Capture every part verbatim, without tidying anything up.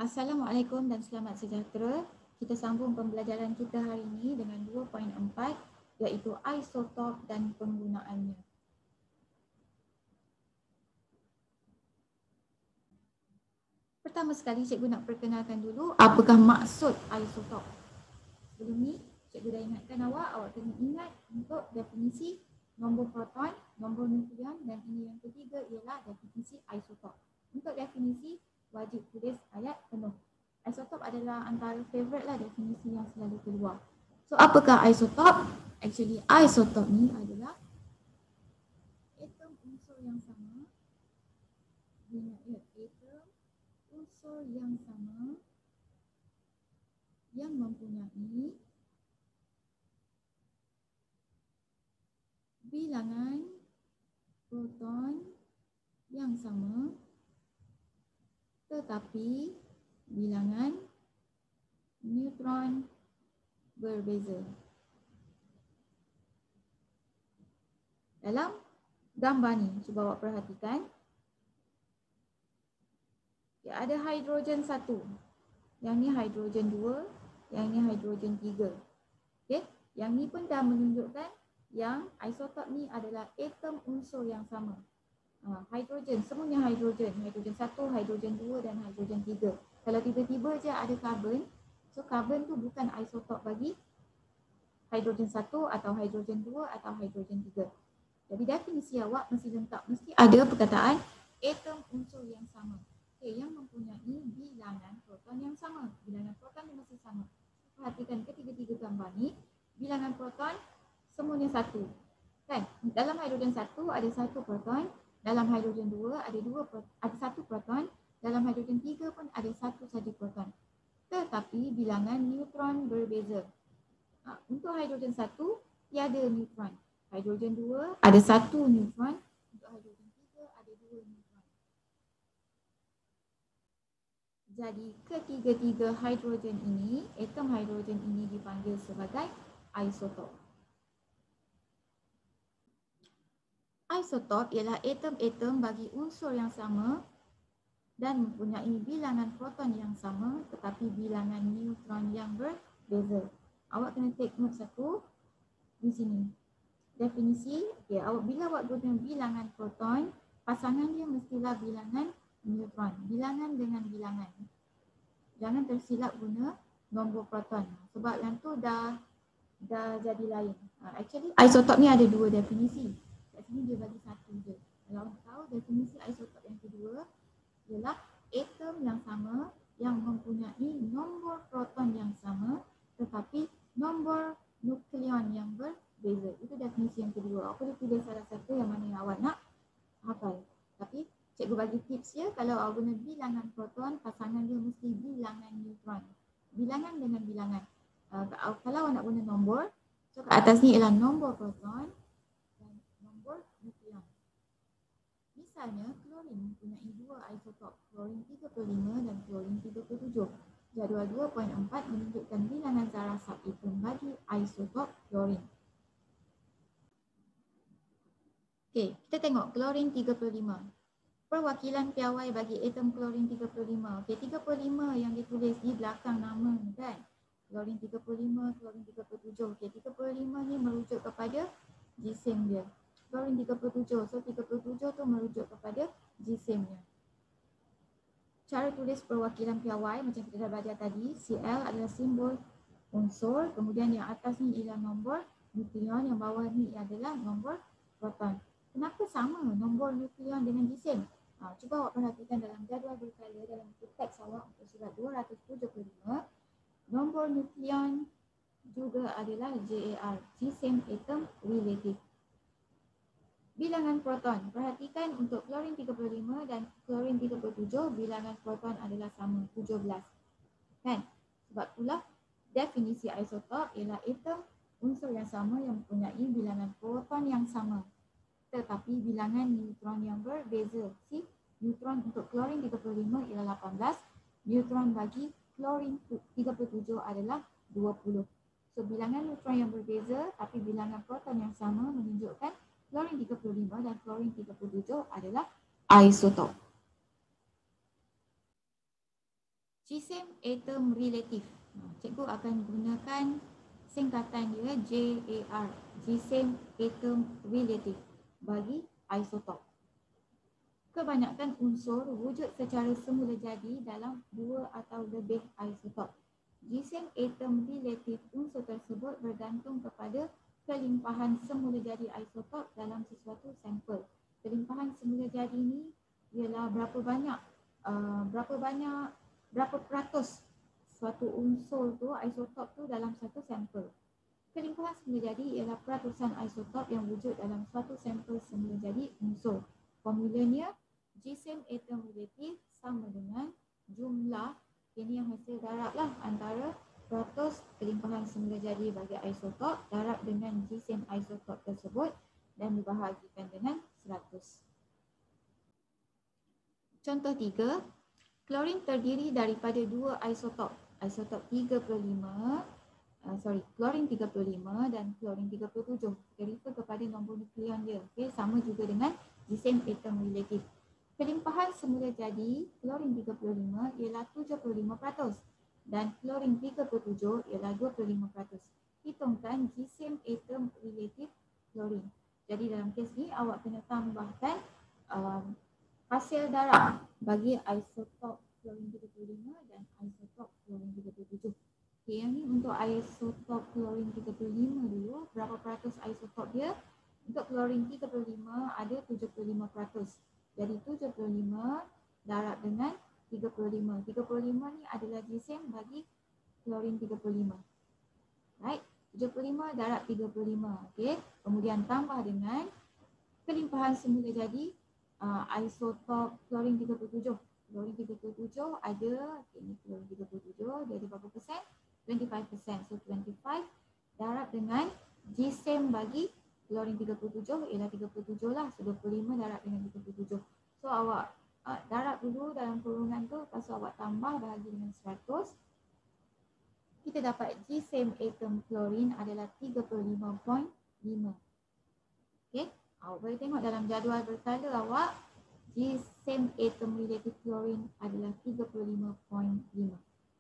Assalamualaikum dan selamat sejahtera. Kita sambung pembelajaran kita hari ini dengan dua titik empat iaitu isotop dan penggunaannya. Pertama sekali cikgu nak perkenalkan dulu apakah maksud isotop. Sebelum ni cikgu dah ingatkan awak, awak kena ingat untuk definisi nombor proton, nombor nukleon dan ini yang ketiga ialah definisi isotop. Untuk definisi wajib tulis ayat penuh. Isotop adalah antara favorite lah definisi yang selalu keluar. So apakah isotop? Actually isotop ni adalah atom unsur yang sama. Ingat ya, atom unsur yang sama yang mempunyai bilangan proton yang sama tetapi bilangan neutron berbeza. Dalam gambar ni, cuba awak perhatikan. Ya, ada hidrogen satu. Yang ni hidrogen dua, yang ni hidrogen tiga. Okey, yang ni pun dah menunjukkan yang isotop ni adalah atom unsur yang sama. Uh, hidrogen, semuanya hidrogen. Hidrogen satu, hidrogen dua dan hidrogen tiga. Kalau tiba-tiba je ada karbon, so karbon tu bukan isotop bagi hidrogen satu atau hidrogen dua atau hidrogen tiga. Jadi definisi awak mesti lengkap. Mesti ada perkataan atom unsur yang sama. Okay, yang mempunyai bilangan proton yang sama. Bilangan proton dia mesti sama. Perhatikan ketiga-tiga gambar ni, bilangan proton semuanya satu. Kan? Dalam hidrogen satu ada satu proton. Dalam hidrogen dua ada dua ada satu proton, dalam hidrogen tiga pun ada satu saja proton. Tetapi bilangan neutron berbeza. Ha, untuk hidrogen satu tiada neutron. Hidrogen dua ada satu neutron, untuk hidrogen tiga ada dua neutron. Jadi ketiga-tiga hidrogen ini, atom hidrogen ini dipanggil sebagai isotop. Isotop ialah atom-atom bagi unsur yang sama dan mempunyai bilangan proton yang sama tetapi bilangan neutron yang berbeza. Awak kena take note satu di sini. Definisi, okay, awak bila awak guna bilangan proton, pasangan dia mestilah bilangan neutron. Bilangan dengan bilangan. Jangan tersilap guna nombor proton sebab yang tu dah dah jadi lain. Uh, actually isotop ni ada dua definisi. Kat sini dia bagi satu je. Kalau nak tahu definisi isotop yang kedua ialah atom yang sama yang mempunyai nombor proton yang sama tetapi nombor nukleon yang berbeza. Itu definisi yang kedua. Awak boleh pilih salah satu yang mana yang awak nak hafal. Tapi cikgu bagi tips ya, kalau awak guna bilangan proton, pasangan dia mesti bilangan neutron. Bilangan dengan bilangan. Uh, kalau awak nak guna nombor, so kat atas ni ialah nombor proton dan nombor nukleon. Misalnya, klorin mempunyai dua isotop, klorin tiga puluh lima dan klorin tiga puluh tujuh. Jadual dua titik empat menunjukkan bilangan zarah subatom bagi isotop klorin. Okey, kita tengok klorin tiga puluh lima. Perwakilan piawai bagi atom klorin tiga puluh lima. Okey, tiga puluh lima yang ditulis di belakang nama kan. Klorin tiga puluh lima, klorin tiga puluh tujuh. Okey, tiga puluh lima ni merujuk kepada gisim dia. Klorin tiga puluh tujuh. So tiga puluh tujuh tu merujuk kepada gisimnya. Cara tulis perwakilan piawai macam kita dah belajar tadi, Cl adalah simbol unsur, kemudian yang atas ni ialah nombor nukleon, yang bawah ni adalah nombor proton. Kenapa sama nombor nukleon dengan gisim? Ha, cuba awak perhatikan dalam jadual berkala dalam teks awak untuk surat dua ratus tujuh puluh lima, nombor nukleon juga adalah J A R, gisim atom relative. Bilangan proton, perhatikan untuk klorin tiga puluh lima dan klorin tiga puluh tujuh, bilangan proton adalah sama, tujuh belas. Kan? Sebab itulah definisi isotop ialah atom unsur yang sama yang mempunyai bilangan proton yang sama tetapi bilangan neutron yang berbeza. Si neutron untuk klorin tiga puluh lima ialah lapan belas, neutron bagi klorin tiga puluh tujuh adalah dua puluh. So bilangan neutron yang berbeza tapi bilangan proton yang sama menunjukkan klorin tiga puluh lima dan klorin tiga puluh tujuh adalah isotop. GSAM atom relative. Cikgu akan gunakan singkatan dia J A R, GSAM atom relative bagi isotop. Kebanyakan unsur wujud secara semula jadi dalam dua atau lebih isotop. GSAM atom relative unsur tersebut bergantung kepada kelimpahan semula jadi isotop dalam sesuatu sampel. Kelimpahan semula jadi ni ialah berapa banyak uh, berapa banyak berapa peratus suatu unsur tu, isotop tu dalam satu sampel. Kelimpahan semula jadi ialah peratusan isotop yang wujud dalam suatu sampel semula jadi unsur. Formulanya GSAM atom relative sama dengan jumlah, ini yang hasil darab lah, antara peratus kelimpahan semula jadi bagi isotop darab dengan GSAM isotop tersebut dan dibahagikan dengan seratus. Contoh tiga, klorin terdiri daripada dua isotop, isotop tiga puluh lima, uh, sorry, klorin tiga puluh lima dan klorin tiga puluh tujuh. Kita refer kepada nombor nukleon dia. Okay, sama juga dengan GSAM atom relative. Kelimpahan semula jadi klorin tiga puluh lima ialah tujuh puluh lima peratus dan klorin tiga puluh tujuh ialah dua puluh lima peratus. Hitungkan GSAM atom relative klorin. Jadi dalam kes ni awak kena tambahkan um, hasil darab bagi isotop klorin tiga puluh lima dan isotop klorin tiga puluh tujuh. Okay, yang ni untuk isotop klorin tiga puluh lima dulu, berapa peratus isotop dia? Untuk klorin tiga puluh lima ada tujuh puluh lima peratus. Jadi tujuh puluh lima darab dengan tiga puluh lima. tiga puluh lima ni adalah GSAM bagi klorin tiga puluh lima. Right? tujuh puluh lima darab tiga puluh lima. Okay. Kemudian tambah dengan kelimpahan semula jadi uh, isotop klorin tiga puluh tujuh. Klorin tiga puluh tujuh ada, okay, ini klorin tiga puluh tujuh, dia ada berapa persen? dua puluh lima persen. So dua puluh lima darab dengan GSAM bagi klorin tiga puluh tujuh ialah tiga puluh tujuh lah. So dua puluh lima darab dengan tiga puluh tujuh. So awak uh, darab dulu dalam kurungan tu, lepas tu awak tambah bahagi dengan seratus. Kita dapat GSAM atom klorin adalah tiga puluh lima perpuluhan lima. Okay, awak boleh tengok dalam jadual bertanda awak, GSAM atom relative klorin adalah tiga puluh lima perpuluhan lima.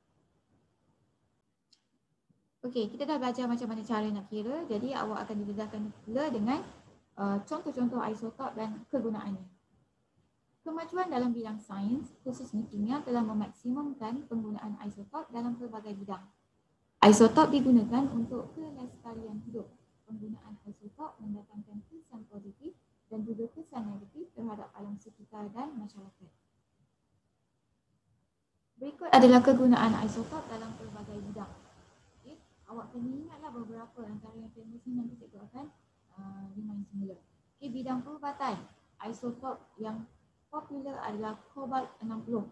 Okey, kita dah belajar macam mana cara nak kira. Jadi awak akan didedahkan pula dengan uh, contoh-contoh isotop dan kegunaannya. Kemajuan dalam bidang sains, khususnya kimia, telah memaksimumkan penggunaan isotop dalam pelbagai bidang. Isotop digunakan untuk kelestarian hidup. Penggunaan isotop mendatangkan kesan positif dan juga kesan negatif terhadap alam sekitar dan masyarakat. Berikut adalah kegunaan isotop dalam pelbagai bidang. Awak kena ingatlah beberapa antara yang famous ni, nanti cikgu akan uh, remind semula. Okay, bidang perubatan, isotop yang popular adalah kobalt enam puluh.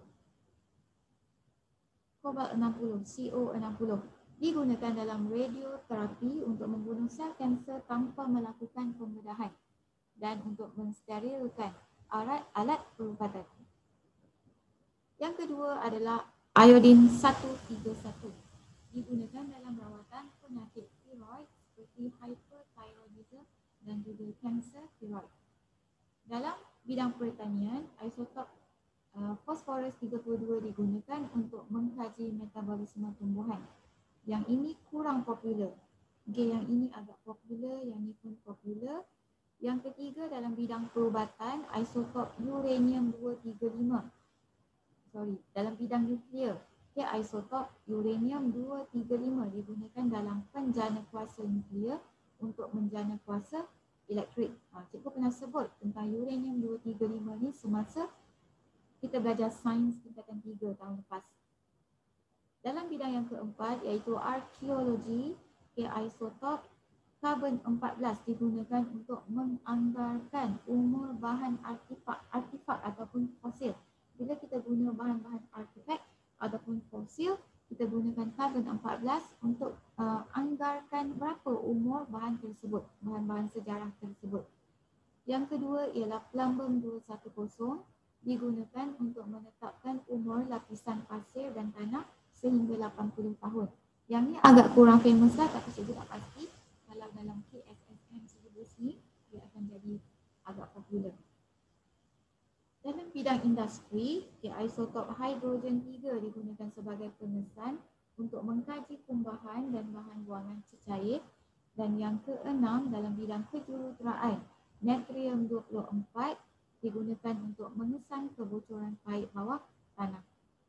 Kobalt enam puluh, C O enam puluh. Digunakan dalam radioterapi untuk membunuh sel kanser tanpa melakukan pembedahan dan untuk mensterilkan alat, alat perubatan. Yang kedua adalah iodin seratus tiga puluh satu. Digunakan dalam rawatan penyakit tiroid seperti hyperthyroidism dan juga kanser tiroid. Dalam bidang pertanian, isotop uh, fosforus tiga puluh dua digunakan untuk mengkaji metabolisme tumbuhan. Yang ini kurang popular. Okay, yang ini agak popular, yang ini pun popular. Yang ketiga dalam bidang perubatan, isotop uranium dua tiga lima. Sorry, dalam bidang nuklear. Okay, isotop uranium dua tiga lima digunakan dalam penjana kuasa nuklear untuk menjana kuasa elektrik. Ha, cikgu pernah sebut tentang uranium dua tiga lima ni semasa kita belajar sains tingkatan tiga tahun lepas. Dalam bidang yang keempat iaitu arkeologi, okay, isotop karbon empat belas digunakan untuk menganggarkan umur bahan artifak, artifak ataupun fosil. Bila kita guna bahan-bahan artifak ataupun fosil, kita gunakan karbon empat belas untuk uh, anggarkan berapa umur bahan tersebut, bahan-bahan sejarah tersebut. Yang kedua ialah plumbum dua satu kosong, digunakan untuk menetapkan umur lapisan pasir dan tanah sehingga lapan puluh tahun. Yang ni agak kurang famous lah, tapi saya tak pasti kalau dalam K S S M syllabus ni dia akan jadi agak popular. Dalam bidang industri, okay, isotop hidrogen tiga digunakan sebagai pengesan untuk mengkaji kumbahan dan bahan buangan cecair. Dan yang keenam, dalam bidang kejuruteraan, natrium dua puluh empat digunakan untuk mengesan kebocoran paip bawah tanah.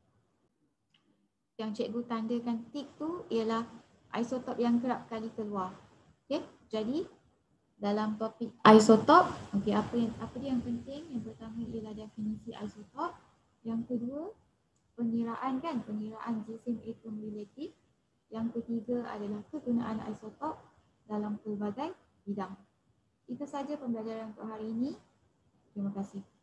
Yang cikgu tandakan tik tu ialah isotop yang kerap kali keluar. Okey, jadi dalam topik isotop, okey, apa yang apa dia yang penting? Yang pertama ialah definisi isotop. Yang kedua, pengiraan kan, pengiraan jisim atom relatif. Yang ketiga adalah kegunaan isotop dalam pelbagai bidang. Itu saja pembelajaran untuk hari ini. Terima kasih.